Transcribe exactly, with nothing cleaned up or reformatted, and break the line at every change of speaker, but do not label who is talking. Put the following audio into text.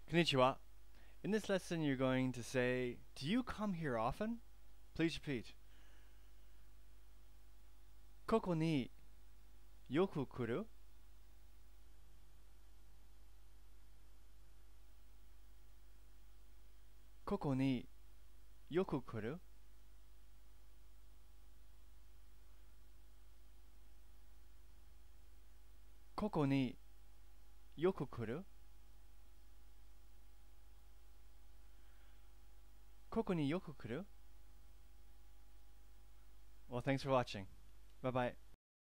Konnichiwa. In this lesson, you're going to say, "Do you come here often?" Please repeat. ここによく来る?ここによく来る?ここによく来る?ここによく来る? Well, thanks for watching. Bye bye.